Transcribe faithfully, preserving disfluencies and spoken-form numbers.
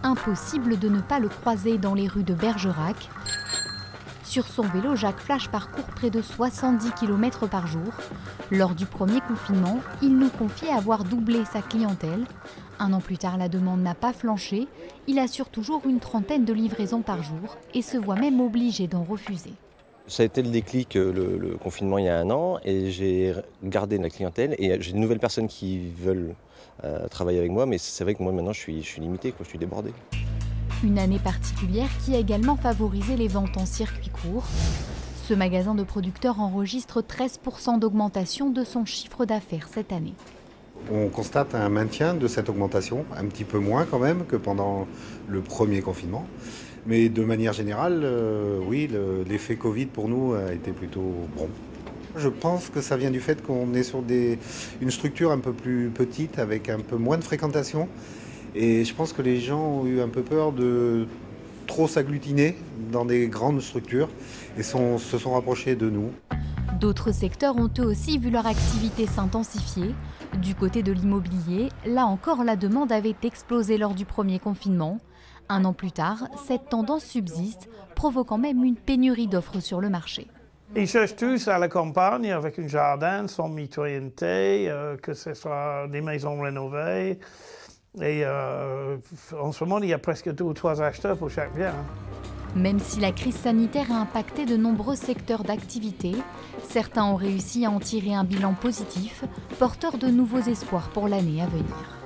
impossible de ne pas le croiser dans les rues de Bergerac. Sur son vélo, Jacques Flash parcourt près de soixante-dix kilomètres par jour. Lors du premier confinement, il nous confiait avoir doublé sa clientèle. Un an plus tard, la demande n'a pas flanché. Il assure toujours une trentaine de livraisons par jour et se voit même obligé d'en refuser. Ça a été le déclic, le, le confinement il y a un an, et j'ai gardé la clientèle et j'ai de nouvelles personnes qui veulent euh, travailler avec moi, mais c'est vrai que moi maintenant je suis, je suis limité, quoi, je suis débordé. Une année particulière qui a également favorisé les ventes en circuit court. Ce magasin de producteurs enregistre treize pour cent d'augmentation de son chiffre d'affaires cette année. On constate un maintien de cette augmentation, un petit peu moins quand même que pendant le premier confinement. Mais de manière générale, euh, oui, le, l'effet Covid pour nous a été plutôt bon. Je pense que ça vient du fait qu'on est sur des, une structure un peu plus petite, avec un peu moins de fréquentation. Et je pense que les gens ont eu un peu peur de trop s'agglutiner dans des grandes structures et sont, se sont rapprochés de nous. D'autres secteurs ont eux aussi vu leur activité s'intensifier. Du côté de l'immobilier, là encore la demande avait explosé lors du premier confinement. Un an plus tard, cette tendance subsiste, provoquant même une pénurie d'offres sur le marché. Ils cherchent tous à la campagne avec un jardin sans mitoyenneté, euh, que ce soit des maisons rénovées. Et euh, en ce moment, il y a presque deux ou trois acheteurs pour chaque bien. Même si la crise sanitaire a impacté de nombreux secteurs d'activité, certains ont réussi à en tirer un bilan positif, porteur de nouveaux espoirs pour l'année à venir.